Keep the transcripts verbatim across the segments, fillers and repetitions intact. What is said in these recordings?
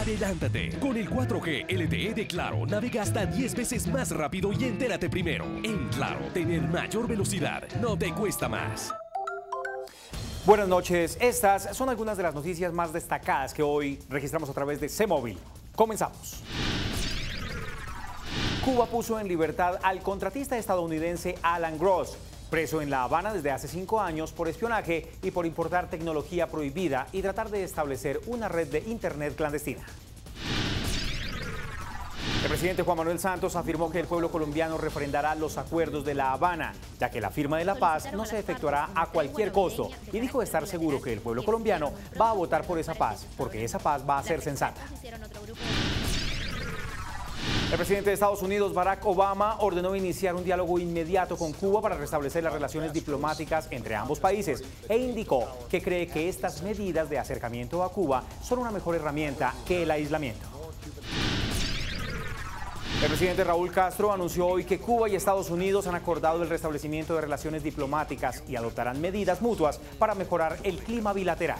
Adelántate. Con el cuatro G L T E de Claro, navega hasta diez veces más rápido y entérate primero. En Claro, tener mayor velocidad no te cuesta más. Buenas noches. Estas son algunas de las noticias más destacadas que hoy registramos a través de C-Móvil. Comenzamos. Cuba puso en libertad al contratista estadounidense Alan Gross, preso en La Habana desde hace cinco años por espionaje y por importar tecnología prohibida y tratar de establecer una red de Internet clandestina. El presidente Juan Manuel Santos afirmó que el pueblo colombiano refrendará los acuerdos de La Habana, ya que la firma de la paz no se efectuará a cualquier costo, y dijo estar seguro que el pueblo colombiano va a votar por esa paz, porque esa paz va a ser sensata. El presidente de Estados Unidos, Barack Obama, ordenó iniciar un diálogo inmediato con Cuba para restablecer las relaciones diplomáticas entre ambos países e indicó que cree que estas medidas de acercamiento a Cuba son una mejor herramienta que el aislamiento. El presidente Raúl Castro anunció hoy que Cuba y Estados Unidos han acordado el restablecimiento de relaciones diplomáticas y adoptarán medidas mutuas para mejorar el clima bilateral.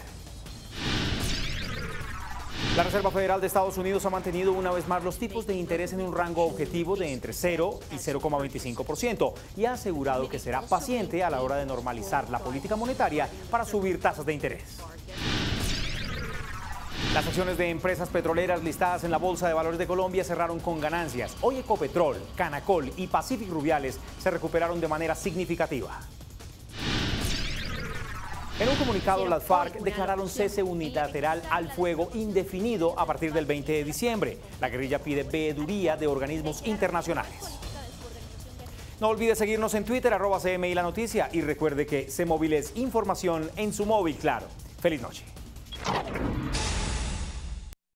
La Reserva Federal de Estados Unidos ha mantenido una vez más los tipos de interés en un rango objetivo de entre cero y cero coma veinticinco por ciento y ha asegurado que será paciente a la hora de normalizar la política monetaria para subir tasas de interés. Las acciones de empresas petroleras listadas en la Bolsa de Valores de Colombia cerraron con ganancias. Hoy Ecopetrol, Canacol y Pacific Rubiales se recuperaron de manera significativa. En un comunicado, las FARC declararon cese unilateral al fuego indefinido a partir del veinte de diciembre. La guerrilla pide veeduría de organismos internacionales. No olvide seguirnos en Twitter, arroba C M I La Noticia, y recuerde que C-Móvil es información en su móvil, claro. Feliz noche.